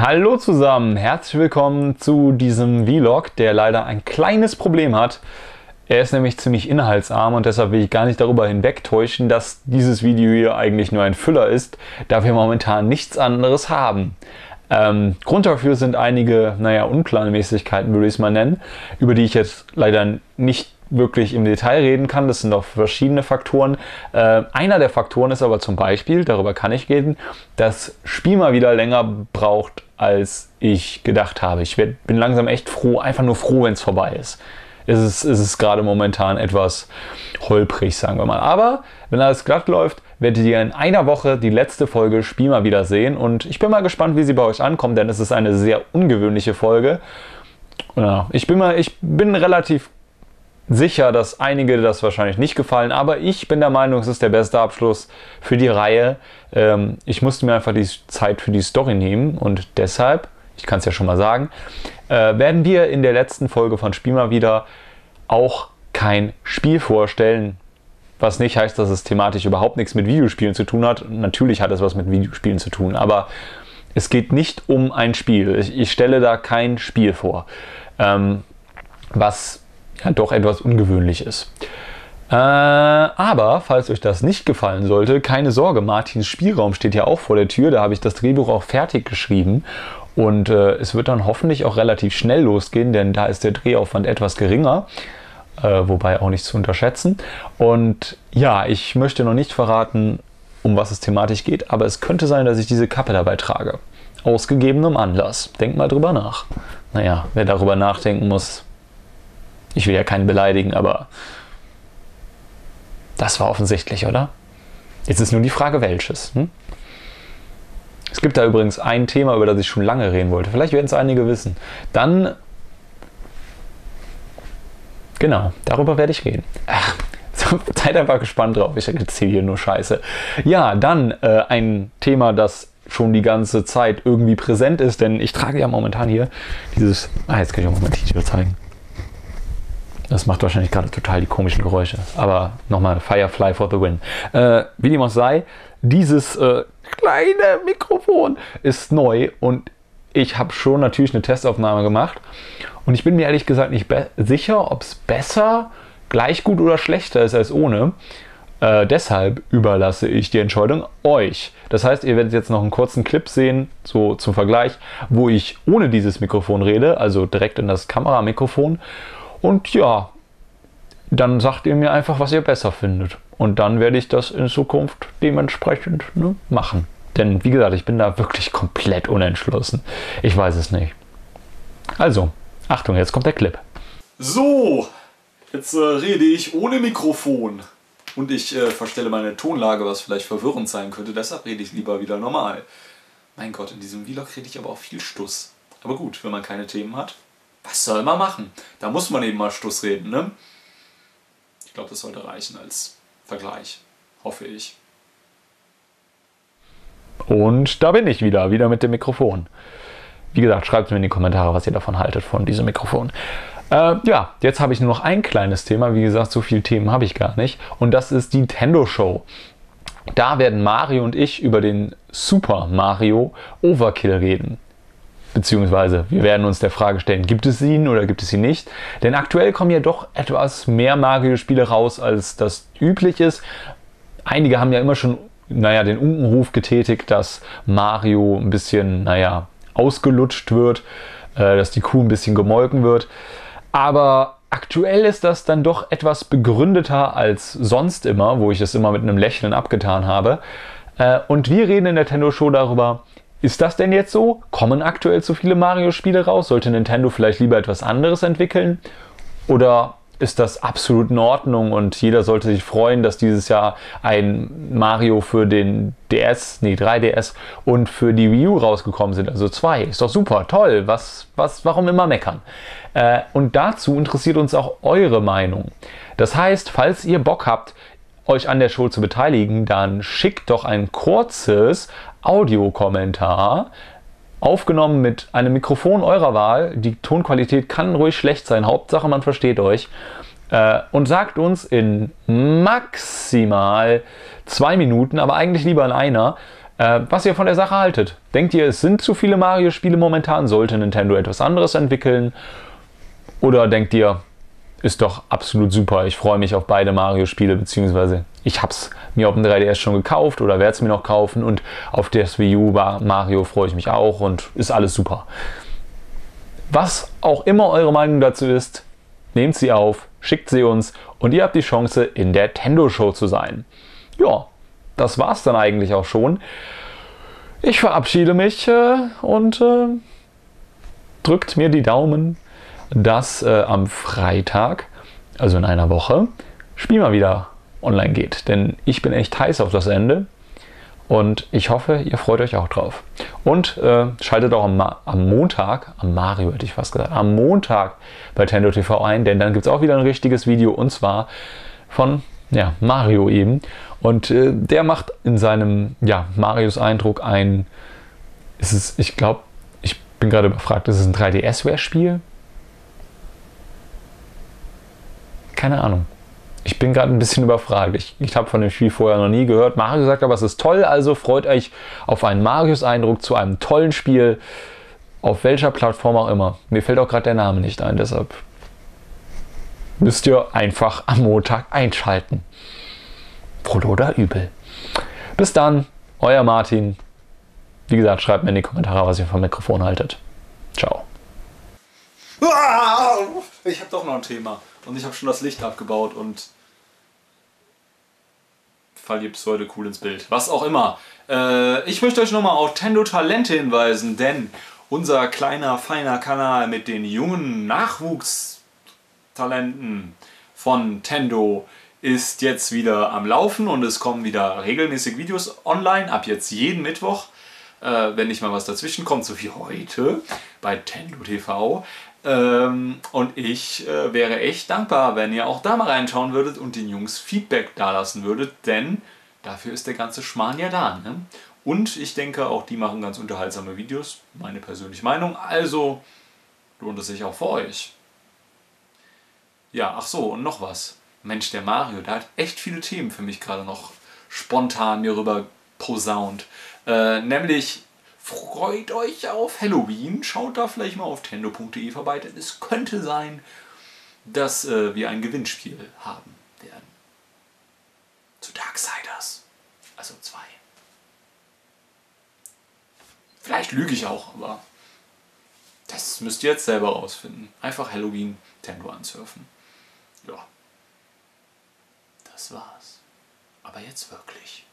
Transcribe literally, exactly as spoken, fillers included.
Hallo zusammen, herzlich willkommen zu diesem Vlog, der leider ein kleines Problem hat. Er ist nämlich ziemlich inhaltsarm und deshalb will ich gar nicht darüber hinwegtäuschen, dass dieses Video hier eigentlich nur ein Füller ist, da wir momentan nichts anderes haben. Ähm, Grund dafür sind einige, naja, Unplanmäßigkeiten würde ich es mal nennen, über die ich jetzt leider nicht wirklich im Detail reden kann. Das sind auch verschiedene Faktoren. Äh, einer der Faktoren ist aber zum Beispiel, darüber kann ich reden, dass Spiel mal wieder länger braucht, als ich gedacht habe. Ich werd, bin langsam echt froh, einfach nur froh, wenn es vorbei ist. Es ist, es ist gerade momentan etwas holprig, sagen wir mal. Aber wenn alles glatt läuft, werdet ihr in einer Woche die letzte Folge Spiel mal wieder sehen. Und ich bin mal gespannt, wie sie bei euch ankommt, denn es ist eine sehr ungewöhnliche Folge. Ja, ich bin mal, ich bin relativ sicher, dass einige das wahrscheinlich nicht gefallen, aber ich bin der Meinung, es ist der beste Abschluss für die Reihe. Ähm, ich musste mir einfach die Zeit für die Story nehmen und deshalb, ich kann es ja schon mal sagen, äh, werden wir in der letzten Folge von Spiel mal wieder auch kein Spiel vorstellen, was nicht heißt, dass es thematisch überhaupt nichts mit Videospielen zu tun hat. Natürlich hat es was mit Videospielen zu tun, aber es geht nicht um ein Spiel. Ich, ich stelle da kein Spiel vor, ähm, was ja doch etwas ungewöhnlich ist. Äh, aber, falls euch das nicht gefallen sollte, keine Sorge, Martins Spielraum steht ja auch vor der Tür. Da habe ich das Drehbuch auch fertig geschrieben. Und äh, es wird dann hoffentlich auch relativ schnell losgehen, denn da ist der Drehaufwand etwas geringer. Äh, wobei auch nicht zu unterschätzen. Und ja, ich möchte noch nicht verraten, um was es thematisch geht, aber es könnte sein, dass ich diese Kappe dabei trage. Aus gegebenem Anlass. Denkt mal drüber nach. Naja, wer darüber nachdenken muss, ich will ja keinen beleidigen, aber das war offensichtlich, oder? Jetzt ist nur die Frage, welches. Hm? Es gibt da übrigens ein Thema, über das ich schon lange reden wollte. Vielleicht werden es einige wissen. Dann, genau, darüber werde ich reden. Ach, so, seid einfach gespannt drauf. Ich erzähle hier nur Scheiße. Ja, dann äh, ein Thema, das schon die ganze Zeit irgendwie präsent ist, denn ich trage ja momentan hier dieses... Ah, jetzt kann ich auch mal mein T-Shirt zeigen. Das macht wahrscheinlich gerade total die komischen Geräusche. Aber nochmal, Firefly for the win. Äh, wie dem auch sei, dieses äh, kleine Mikrofon ist neu und ich habe schon natürlich eine Testaufnahme gemacht. Und ich bin mir ehrlich gesagt nicht sicher, ob es besser, gleich gut oder schlechter ist als ohne. Äh, deshalb überlasse ich die Entscheidung euch. Das heißt, ihr werdet jetzt noch einen kurzen Clip sehen, so zum Vergleich, wo ich ohne dieses Mikrofon rede, also direkt in das Kameramikrofon. Und ja, dann sagt ihr mir einfach, was ihr besser findet. Und dann werde ich das in Zukunft dementsprechend ne, machen. Denn wie gesagt, ich bin da wirklich komplett unentschlossen. Ich weiß es nicht. Also, Achtung, jetzt kommt der Clip. So, jetzt äh, rede ich ohne Mikrofon. Und ich äh, verstelle meine Tonlage, was vielleicht verwirrend sein könnte. Deshalb rede ich lieber wieder normal. Mein Gott, in diesem Vlog rede ich aber auch viel Stuss. Aber gut, wenn man keine Themen hat. Was soll man machen? Da muss man eben mal Stuss reden, ne? Ich glaube, das sollte reichen als Vergleich. Hoffe ich. Und da bin ich wieder, wieder mit dem Mikrofon. Wie gesagt, schreibt mir in die Kommentare, was ihr davon haltet, von diesem Mikrofon. Äh, ja, jetzt habe ich nur noch ein kleines Thema. Wie gesagt, so viele Themen habe ich gar nicht. Und das ist die Nintendo Show. Da werden Mario und ich über den Super Mario Overkill reden. Beziehungsweise wir werden uns der Frage stellen, gibt es ihn oder gibt es ihn nicht? Denn aktuell kommen ja doch etwas mehr Mario-Spiele raus, als das üblich ist. Einige haben ja immer schon, naja, den Unkenruf getätigt, dass Mario ein bisschen, naja, ausgelutscht wird, äh, dass die Kuh ein bisschen gemolken wird. Aber aktuell ist das dann doch etwas begründeter als sonst immer, wo ich es immer mit einem Lächeln abgetan habe. Äh, und wir reden in der Nintendo Show darüber, ist das denn jetzt so? Kommen aktuell zu viele Mario-Spiele raus? Sollte Nintendo vielleicht lieber etwas anderes entwickeln? Oder ist das absolut in Ordnung und jeder sollte sich freuen, dass dieses Jahr ein Mario für den D S, nee, drei D S und für die Wii U rausgekommen sind? Also zwei. Ist doch super, toll. Was, was, warum immer meckern? Äh, und dazu interessiert uns auch eure Meinung. Das heißt, falls ihr Bock habt, euch an der Show zu beteiligen, dann schickt doch ein kurzes Audiokommentar, aufgenommen mit einem Mikrofon eurer Wahl. Die Tonqualität kann ruhig schlecht sein, Hauptsache man versteht euch. Äh, und sagt uns in maximal zwei Minuten, aber eigentlich lieber in einer, Äh, was ihr von der Sache haltet. Denkt ihr, es sind zu viele Mario-Spiele momentan? Sollte Nintendo etwas anderes entwickeln? Oder denkt ihr, ist doch absolut super, ich freue mich auf beide Mario-Spiele, beziehungsweise ich habe es mir auf dem drei D S schon gekauft oder werde es mir noch kaufen und auf der Wii U Mario freue ich mich auch und ist alles super. Was auch immer eure Meinung dazu ist, nehmt sie auf, schickt sie uns und ihr habt die Chance, in der Tendo-Show zu sein. Ja, das war's dann eigentlich auch schon. Ich verabschiede mich äh, und äh, drückt mir die Daumen, dass äh, am Freitag, also in einer Woche, Spiel mal wieder online geht. Denn ich bin echt heiß auf das Ende und ich hoffe, ihr freut euch auch drauf. Und äh, schaltet auch am, Ma am Montag, am Mario hätte ich fast gesagt, am Montag bei Tendo T V ein, denn dann gibt es auch wieder ein richtiges Video und zwar von ja, Mario eben. Und äh, der macht in seinem ja, Marios Eindruck ein, ist es, ich glaube, ich bin gerade überfragt, ist es ein drei D S-Ware-Spiel? Keine Ahnung. Ich bin gerade ein bisschen überfragt. Ich, ich habe von dem Spiel vorher noch nie gehört. Mario sagt aber, es ist toll, also freut euch auf einen Marius-Eindruck zu einem tollen Spiel. Auf welcher Plattform auch immer. Mir fällt auch gerade der Name nicht ein, deshalb müsst ihr einfach am Montag einschalten. Wohl oder übel. Bis dann, euer Martin. Wie gesagt, schreibt mir in die Kommentare, was ihr vom Mikrofon haltet. Ciao. Ich habe doch noch ein Thema. Und ich habe schon das Licht abgebaut und fall hier pseudo cool ins Bild. Was auch immer. Äh, ich möchte euch nochmal auf Tendo Talente hinweisen, denn unser kleiner, feiner Kanal mit den jungen Nachwuchstalenten von Tendo ist jetzt wieder am Laufen und es kommen wieder regelmäßig Videos online, ab jetzt jeden Mittwoch. Äh, wenn nicht mal was dazwischen kommt, so wie heute bei Tendo T V. Ähm, und ich äh, wäre echt dankbar, wenn ihr auch da mal reinschauen würdet und den Jungs Feedback dalassen würdet, denn dafür ist der ganze Schmarrn ja da. Ne? Und ich denke, auch die machen ganz unterhaltsame Videos, meine persönliche Meinung, also lohnt es sich auch für euch. Ja, ach so, und noch was. Mensch, der Mario, der hat echt viele Themen für mich gerade noch spontan mir rüber posaunt. Äh, nämlich... Freut euch auf Halloween, schaut da vielleicht mal auf tendo punkt de vorbei, denn es könnte sein, dass äh, wir ein Gewinnspiel haben werden. Zu Darksiders. Also zwei. Vielleicht lüge ich auch, aber das müsst ihr jetzt selber rausfinden. Einfach Halloween Tendo ansurfen. Ja. Das war's. Aber jetzt wirklich.